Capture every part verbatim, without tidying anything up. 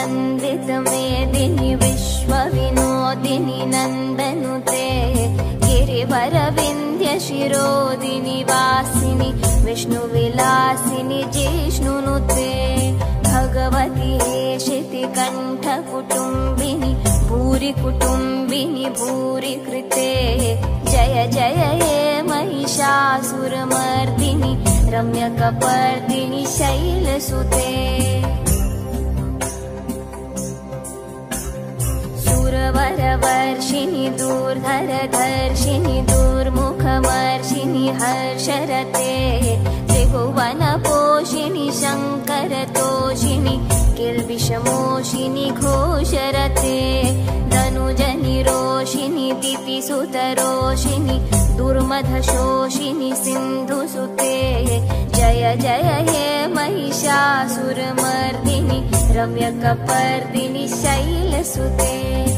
नन्दितमेदिनि विश्वविनोदिनि नन्दनुते गिरिवरविन्ध्यशिरोदिनि वासिनि विष्णुविलासिनि जिष्णुनुते भगवति हेशितिकण्ठकुटुम्बिनि भूरि कुटुम्बिनि भूरि कृते जय जय हे महिषासुरमर्दिनि रम्यकपर्दिनि शैलसुते सुरवरवर्षिणि दूर्धरधर्षिणि दूर्मुखमर्षिणि हर्षरते त्रिभुवनपोषिणि शङ्करतोषिणि किल्बिषमोषिनि घोषरते धनुजनिरोषिणि दितिसुतरोषिनि दुर्मधशोषिनि सिन्धुसुते जय जय हे महिषासुरमर्दिनि रम्यकपर्दिनि शैलसुते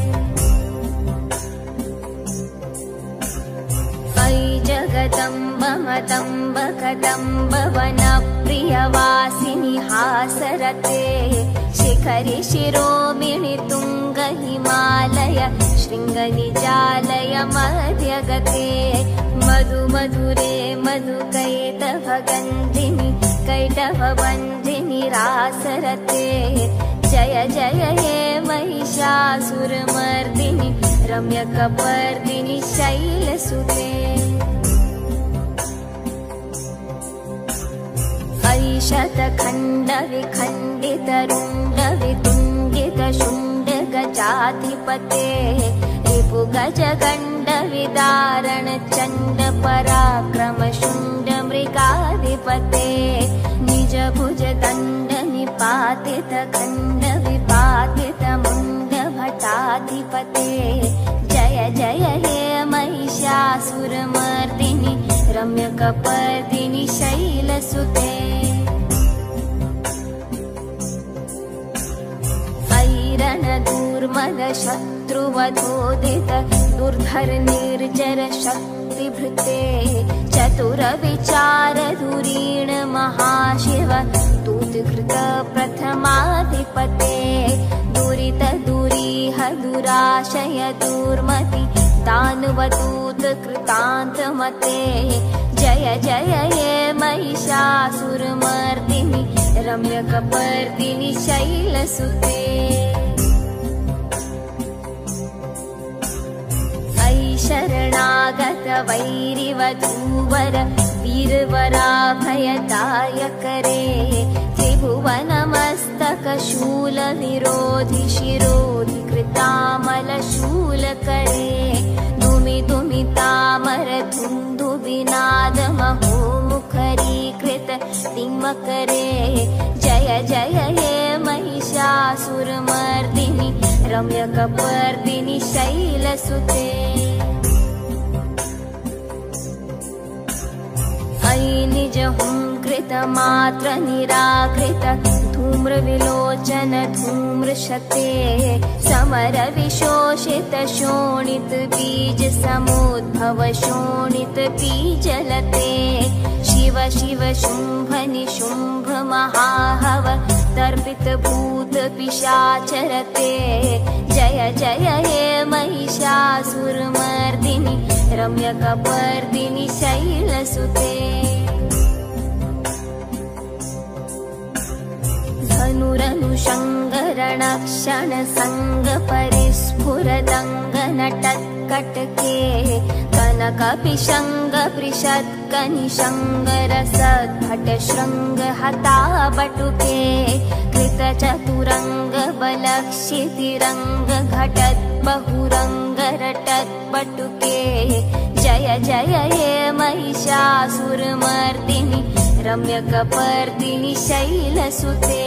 अयि जगदम्ब मदम्ब कदम्ब वनप्रियवासिनि हासरते शिखरि शिरोमिणि तुङ्ग हिमालय शृङ्गनिजालय मध्यगते मधु मधुरे मधुकैटभगन्धिनि कैटभवन्धिनि रासरते जय जय हे महिषासुरमर्दिनि रम्यकपर्दिनि शैलसुते अयि शतखण्डविखण्डितरुण्डवितुण्डितशुण्डगजाधिपते रिपुगजगण्डविदारण चण्ड पराक्रम शुण्ड मृगाधिपते निज भुज दण्ड निपातित खण्ड विपातित मुण्ड भटाधिपते जय जय हे महिषासुरमर्दिनि रम्यकपर्दिनि शैलसुते रणदूर्मद शत्रुवधोदित दुर्धर निर्जर शक्तिभृते चतुर विचार धुरीण महाशिव दूतकृत प्रथमाधिपते दुरित दुरीह दुराशय दूर्मति दानवदूत कृतान्तमते जय जय हे महिषासुरमर्दिनि रम्यकपर्दिनि शैलसुते अयि शरणागत वैरिवधूवर वीरवराभयदायकरे त्रिभुवनमस्तक शूल विरोधि शिरोधि कृतामल शूलकरे दुमि दुमि तामर धुन्धु विनाद महो मुखरीकृत तिमकरे जय जय हे महिषासुरमर्दिनि रम्यकपर्दिनि शैलसुते अयि निज हुंकृत मात्र निराकृत धूम्रविलोचन धूम्रशते समर विशोषित शोणित बीज समुद्भव शोणित बीजलते शिव शिव शुंभ निशुंभ महाहव तर्पित भूत पिशाचरते जय जय हे महिषासुरमर्दिनि रम्यकपर्दिनि शैलसुते धनुरनुषङ्गरणक्षण संग परिस्फुरदङ्ग नटत्कटके कनकपिशङ्ग पृषत्कनिशङ्ग रसद्भट शृङ्ग हताबटुके कृतचतुरङ्ग बलक्षितिरङ्ग घटत् बहुरङ्ग रटत्पटुके जय जय हे महिषासुरमर्दिनि रम्यकपर्दिनि शैलसुते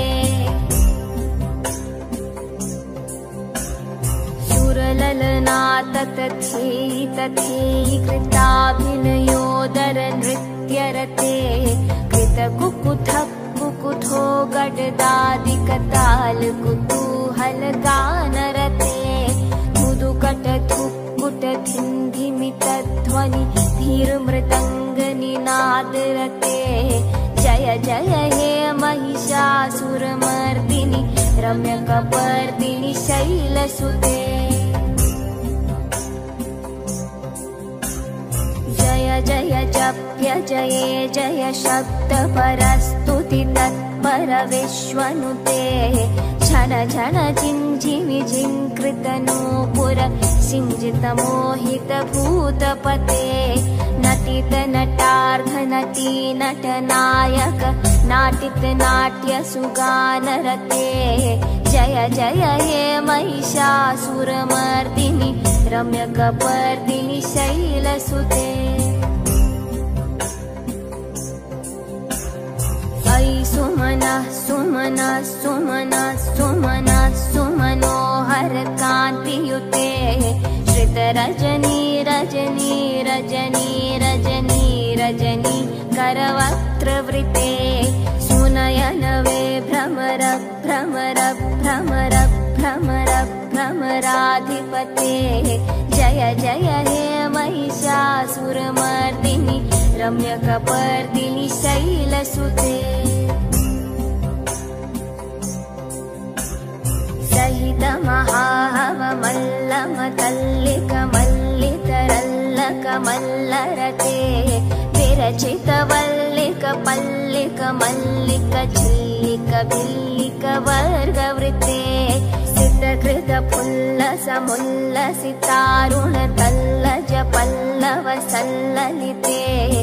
सुरललना तथेयि तथेयि कृताभिनयोदर नृत्यरते कृतकुकुथ कुकुथो गडदादिकताल कुतूहल गानरते मुदुकट धुक्कुट धिन्धिमितध्वनि धीरमृदङ्ग निनादरते जय जय हे महिषासुरमर्दिनि रम्यकपर्दिनि शैलसुते जय जय जप्य जये जय शब्द परस्तुति तत्पर विश्वनुते झन झन जिञ्झिमि जिङ्कृत नूपुर सिञ्जित मोहित भूतपते नटित नटार्घ नटी नटनायक नाटित नाट्य सुगानरते जय जय हे महिषासुरमर्दिनि रम्यकपर्दिनि शैलसुते अयि सुमनः सुमनः सुमनः सुमनः सुमनोहर कान्तियुते श्रितरजनी रजनी रजनी रजनी रजनी करवक्त्रवृते सुनयनवे भ्रमर भ्रमर भ्रमर भ्रमर भ्रमराधिपते जय जय हे महिषासुरमर्दिनि रम्यकपर्दिनि शैलसुते सहित महाहवमल्लमतल्लिक मल्लितरल्लक मल्लरते विरचित वल्लिक पल्लिक मल्लिक चिल्लिक भिल्लिक वर्गवृते सिद्धकृत पुल्लस मुल्लसितारुण तल्लज पल्लव सल्ललिते